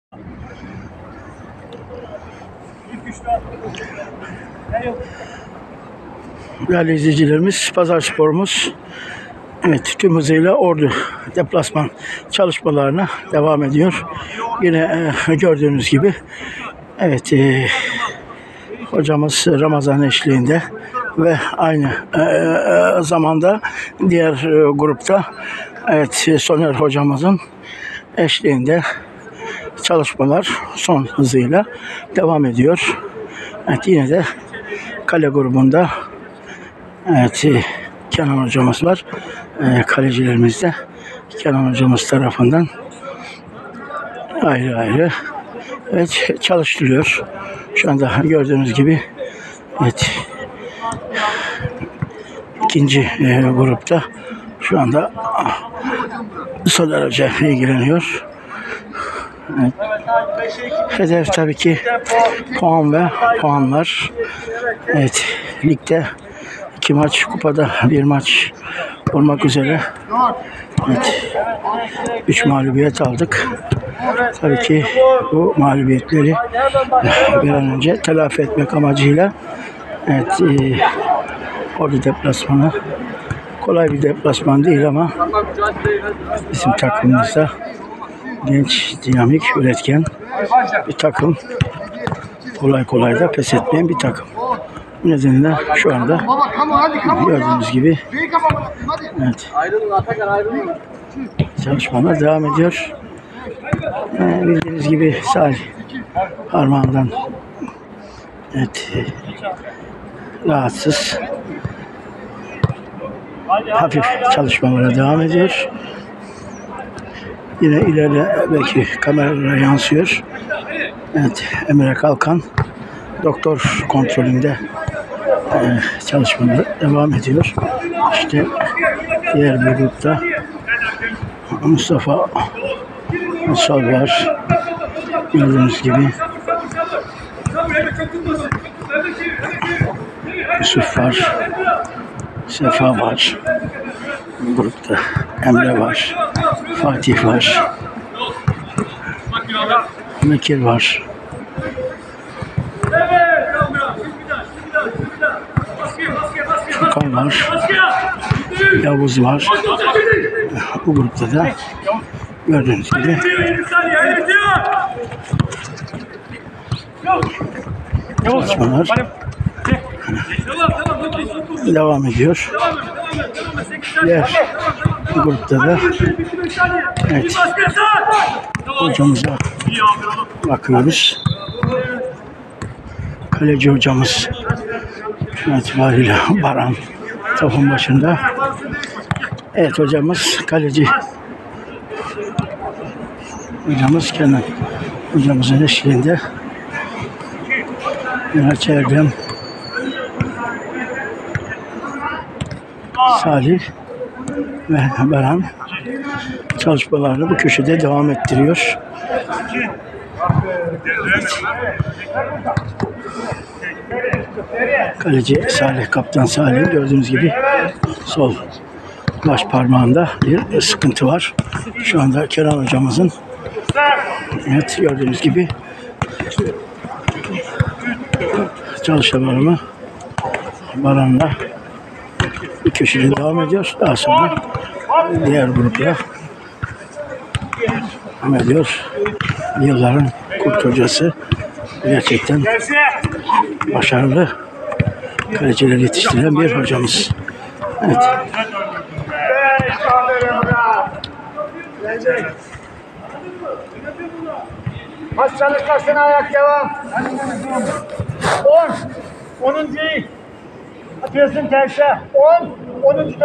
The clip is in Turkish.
Değerli izleyicilerimiz, Pazarspor'umuz tüm hızıyla Ordu deplasman çalışmalarına devam ediyor. Yine gördüğünüz gibi hocamız Ramazan eşliğinde ve aynı zamanda diğer grupta Soner hocamızın eşliğinde çalışmalar son hızıyla devam ediyor. Yine de kale grubunda Kenan hocamız var. Kalecilerimiz de Kenan hocamız tarafından ayrı ayrı çalıştırılıyor. Şu anda gördüğünüz gibi ikinci grupta şu anda Soner Hoca ilgileniyor. Hedef tabii ki puan ve puanlar. Ligde 2 maç, kupada 1 maç olmak üzere 3 mağlubiyet aldık. Tabii ki bu mağlubiyetleri bir an önce telafi etmek amacıyla Ordu deplasmanı kolay bir deplasman değil ama bizim takımımızda genç, dinamik, üretken bir takım. Kolay kolay da pes etmeyen bir takım. Bu nedenle şu anda gördüğünüz gibi çalışmalar devam ediyor. Bildiğiniz gibi Salih Armağan'dan rahatsız. Hafif çalışmalara devam ediyor. Yine ileride belki kameralara yansıyor. Emre Kalkan doktor kontrolünde çalışmaları devam ediyor. İşte diğer bir grupta Mustafa Mustafa var. Gördüğünüz gibi Yusuf var. Sefa var. Bu grupta Emre var. Fatih var. Mekir var. Furkan var. Yavuz var. Bu grupta da gördüğünüz gibi çalışmalar devam ediyor. Diğer grupta da hocamıza bakıyoruz. Kaleci hocamız itibariyle Baran topun başında. Hocamız kaleci hocamız Kenan hocamızın eşliğinde Miraç Erdem, Salih ve Baran çalışmalarını bu köşede devam ettiriyor. Kaleci Salih, kaptan Salih gördüğünüz gibi sol baş parmağında bir sıkıntı var. Şu anda Kenan hocamızın gördüğünüz gibi çalışmalarımı Baran'la bir köşede devam ediyor. Daha sonra diğer grupla devam ediyor. Yılların kurt hocası, gerçekten başarılı kaleciler yetiştiren bir hocamız. Maç çalışmasına ayak devam. 10. 10. Atıyorsun terse. 10. 10.